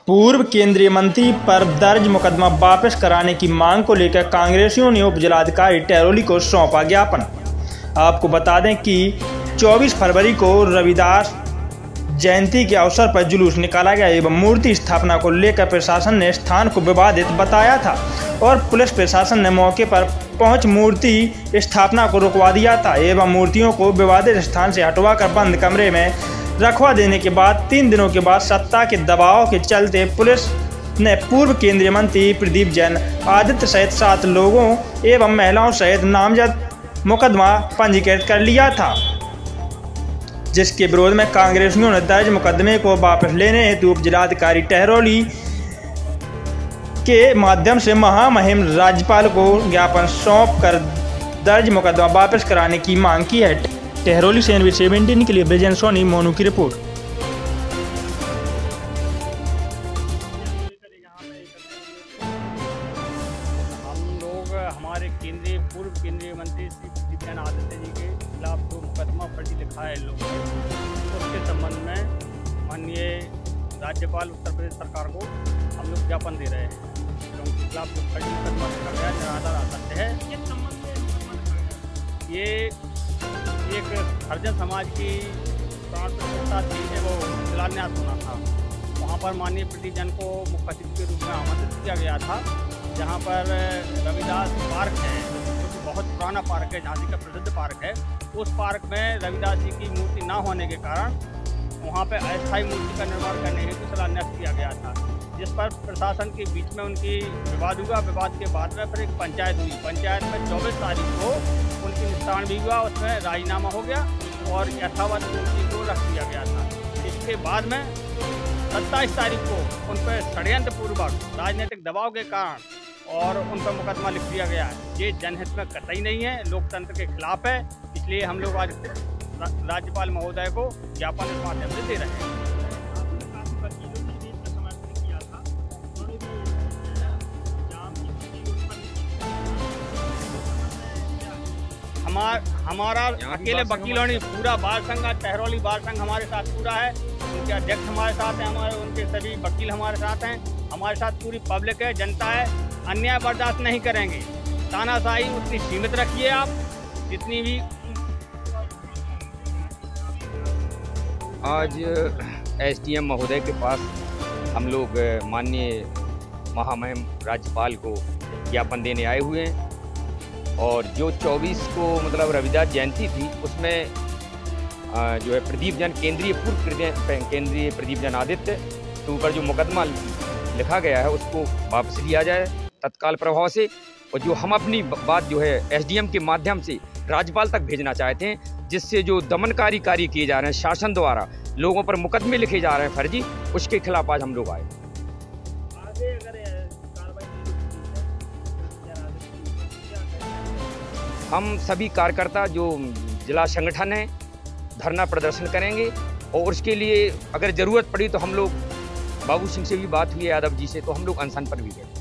पूर्व केंद्रीय मंत्री पर दर्ज मुकदमा वापस कराने की मांग को लेकर कांग्रेसियों ने उपजिलाधिकारी टहरौली को सौंपा ज्ञापन। आपको बता दें कि 24 फरवरी को रविदास जयंती के अवसर पर जुलूस निकाला गया एवं मूर्ति स्थापना को लेकर प्रशासन ने स्थान को विवादित बताया था और पुलिस प्रशासन ने मौके पर पहुंच मूर्ति स्थापना को रुकवा दिया था एवं मूर्तियों को विवादित स्थान से हटवाकर बंद कमरे में रखवा देने के बाद 3 दिनों के बाद सत्ता के दबाव के चलते पुलिस ने पूर्व केंद्रीय मंत्री प्रदीप जैन आदित्य सहित 7 लोगों एवं महिलाओं सहित नामजद मुकदमा पंजीकृत कर लिया था, जिसके विरोध में कांग्रेसियों ने दर्ज मुकदमे को वापस लेने हेतु उपजिलाधिकारी टहरौली के माध्यम से महामहिम राज्यपाल को ज्ञापन सौंप कर दर्ज मुकदमा वापस कराने की मांग की है। टहरौली से NV17 के लिए ब्रिजेन सोनी मोनू की रिपोर्ट। हम लोग हमारे पूर्व केंद्रीय मंत्री श्री प्रदीप जैन आदित्य जी के खिलाफ जो मुकदमा फर्जी लिखा है लोग उसके संबंध में माननीय राज्यपाल उत्तर प्रदेश सरकार को हम लोग ज्ञापन दे रहे हैं। उनके खिलाफ जो फर्जी मुकदमा लिखा गया निराधार आतंक है। ये एक हरिजन समाज की प्राण प्रतिष्ठा थी है, वो शिलान्यास होना था। वहाँ पर माननीय प्रदीप जैन को मुख्य अतिथि के रूप में आमंत्रित किया गया था, जहाँ पर रविदास पार्क है जो कि बहुत पुराना पार्क है, झांसी का प्रसिद्ध पार्क है। उस पार्क में रविदास जी की मूर्ति ना होने के कारण वहाँ पर अस्थायी मूर्ति का निर्माण करने हेतु शिलान्यास किया गया था, जिस पर प्रशासन के बीच में उनकी विवाद हुआ। विवाद के बाद में फिर एक पंचायत हुई। पंचायत में 24 तारीख को उनकी निस्तारण भी हुआ, उसमें राजीनामा हो गया और यथावत मूर्ति को रख दिया गया था। इसके बाद में 27 तारीख को उन पर षड्यंत्रपूर्वक राजनीतिक दबाव के कारण और उन पर मुकदमा लिख दिया गया है। ये जनहित में कतई नहीं है, लोकतंत्र के खिलाफ है। इसलिए हम लोग आज राज्यपाल महोदय को ज्ञापन इस माध्यम से दे रहे हैं। हमारा अकेले वकीलों ने पूरा बार संघ, टहरौली बार संघ हमारे साथ पूरा है। उनके अध्यक्ष हमारे साथ हैं, उनके सभी वकील हमारे साथ हैं। हमारे साथ पूरी पब्लिक है, जनता है। अन्याय बर्दाश्त नहीं करेंगे। तानाशाही उतनी सीमित रखिए आप जितनी भी। आज SDM महोदय के पास हम लोग माननीय महामहिम राज्यपाल को ज्ञापन देने आए हुए हैं और जो 24 को मतलब रविदास जयंती थी उसमें जो है प्रदीप जैन पूर्व केंद्रीय प्रदीप जैन आदित्य के ऊपर जो मुकदमा लिखा गया है उसको वापस लिया जाए तत्काल प्रभाव से। और जो हम अपनी बात जो है SDM के माध्यम से राज्यपाल तक भेजना चाहते हैं, जिससे जो दमनकारी कार्य किए जा रहे हैं शासन द्वारा, लोगों पर मुकदमे लिखे जा रहे हैं फर्जी, उसके खिलाफ आज हम लोग आए। हम सभी कार्यकर्ता जो जिला संगठन है धरना प्रदर्शन करेंगे और उसके लिए अगर ज़रूरत पड़ी तो हम लोग बाबू सिंह से भी बात हुई है, यादव जी से, तो हम लोग अनशन पर भी गए।